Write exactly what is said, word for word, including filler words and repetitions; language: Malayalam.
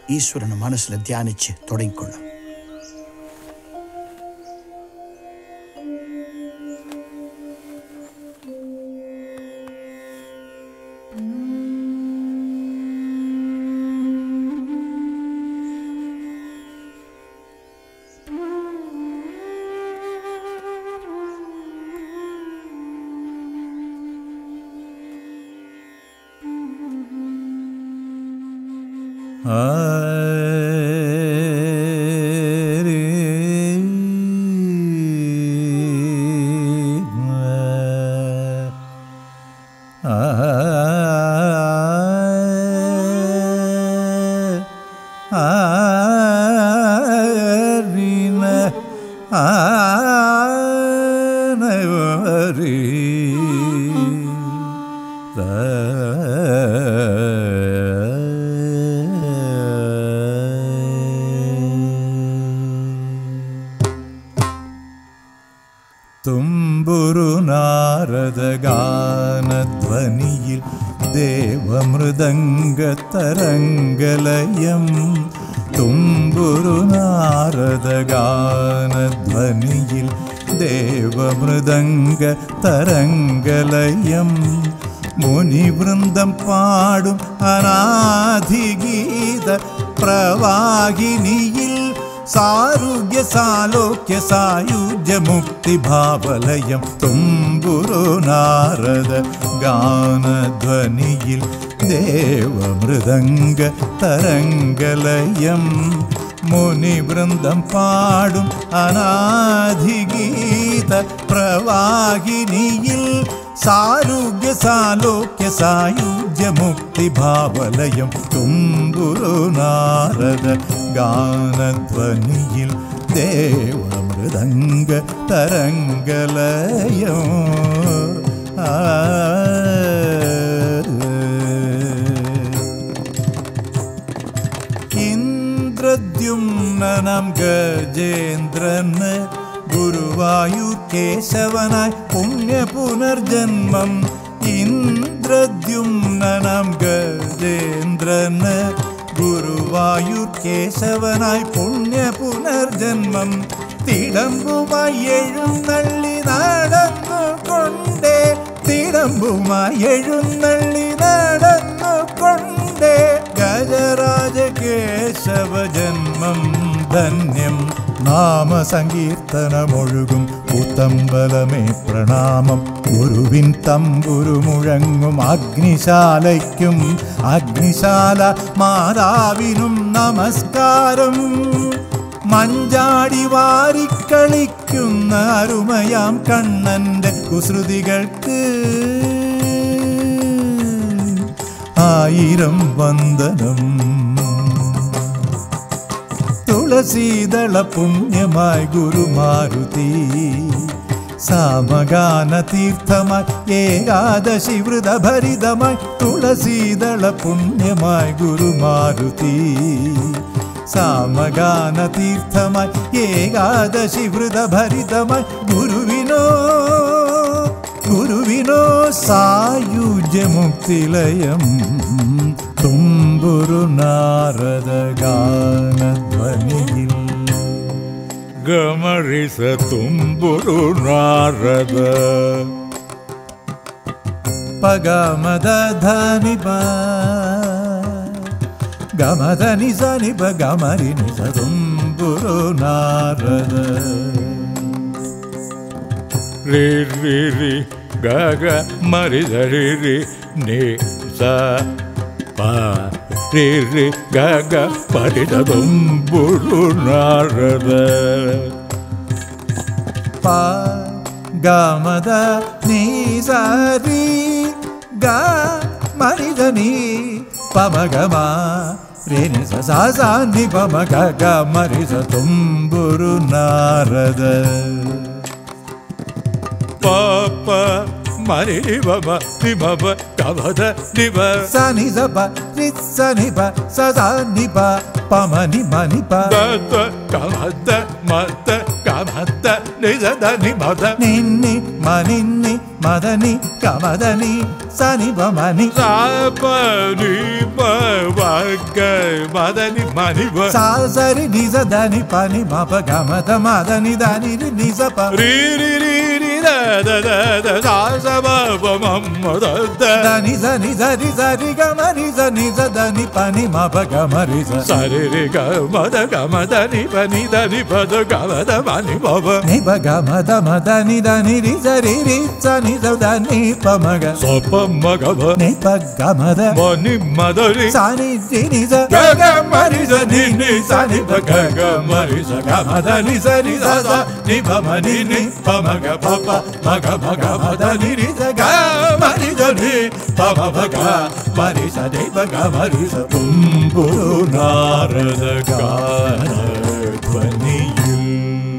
ഈശ്വരനെ മനസ്സിൽ ധ്യാനിച്ച് തുടങ്ങിക്കൊള്ളും. തുമ്പുരു നാരദഗാനധ്വനിയിൽ ദേവമൃദംഗതരംഗലയം. തുമ്പുരു നാരദഗാനധ്വനിയിൽ ദേവമൃദംഗതരംഗലയം. മുനിവൃന്ദം പാടും അനാധിഗീത പ്രവാഹിനിയിൽ സാരുഗ്യ സാലോക്യ സായുജ്യ മുക്തിഭാവലയം. തുമ്പുരു നാരദ ഗാനധ്വനിയിൽ ദേവമൃദംഗ തരംഗലയം. മുനിവൃന്ദം പാടും അനാധിഗീത പ്രവാഹിനിയിൽ സാരുഗ്യ സാലോക്യ സായുജ്യ മുക്തിഭാവലയം. തുമ്പുരു നാരദ ഗാനധ്വനിയിൽ ദേവമൃദംഗ തരംഗലയം. ആ ഇന്ദ്രദ്യുമ്നം ഗജേന്ദ്രന് ഗുരുവായൂർ കേശവനായി പുണ്യ പുനർജന്മം. ഇന്ദ്രദ്യുമ്നം ഗജേന്ദ്രന് ഗുരുവായൂർ കേശവനായി പുണ്യ പുനർജന്മം. തിടമ്പുമായി എഴുന്നള്ളി നടന്നുകൊണ്ടേ തിടമ്പുമായി എഴുന്നള്ളി നടന്നുകൊണ്ടേ ഗജരാജ കേശവ ജന്മം ധന്യം. നാമസങ്കീർത്തനമൊഴുകും പുത്തമ്പലമേ പ്രണാമം. ഗുരുവിൻ തമ്പുരു മുഴങ്ങും അഗ്നിശാലയ്ക്കും അഗ്നിശാല മാതാവിനും നമസ്കാരം. മഞ്ചാടി വാരിക്കളിക്കുന്ന അരുമയാം കണ്ണന്റെ കുസൃതികൾക്ക് ആയിരം വന്ദനം. തുളസീദള പുണ്യമായി ഗുരുമാരുതി സാമഗാന തീർത്ഥമായി ഏകാദശി വ്രതഭരിതമായി. തുളസീദള പുണ്യമായി ഗുരുമാരുതി സാമഗാന തീർത്ഥമായി ഏകാദശി വ്രതഭരിതമായി. ഗുരുവിനോ ഗുരുവിനോ സായുജ്യമുക്തിലയം. തുമ്പുരു നാരദ ഗാനധ്വനിയിൽ ഗമരിസ തുമ്പുരു നാരദ പഗമദ ധനിപ ഗമധനി സനിപ ഗമരി നിസ തുമ്പുരു നാരദ. രി രി രി ഗ ഗ മരി ധരി രി നി സ പ രി രി ഗ ഗ മരി ധ തുമ്പുരു നാരദ. പ ഗമദ നീ സ രി ഗ മരി ധ നീ പമ ഗമ രി നി സ സ സ നി പമ ഗ ഗ മരി സ തുമ്പുരു നാരദ. പ പ മരി ബമ നി ബമ ഗ గమద నిబ సని సప రి సని ప సదా నిబ పమని మని ప దత గమద మద గమద నిజద నిబద నిన్ని మనిన్ని మదని గమదని సని పమని సాపని పవగ మదని మని ప సాసరి నిజదని పని మప గమద మదని దని నిజ ప రి రి రి రి ద ద ద ద సాసబ మమ్మద దని సని సరి సరి గమని సని సదని పని మప గమరి సరి రి గమద గమదని పని దని పద గమద మని పవ ని ప గమద మదని దని రి సరి రి సని సదని పమగ సపమ గమ ని ప గమద మని మదరి సని రి ని స గ మరి సని ని సని ప గ గ మరి స గమద ని సని స స ని ప మని ని పమగ పప మగ మగ మదని రి స గ మరి దని పమ భగ మరి స ని ప గ మరి స తుంబురు నారద గాన ధ్వనిയിൽ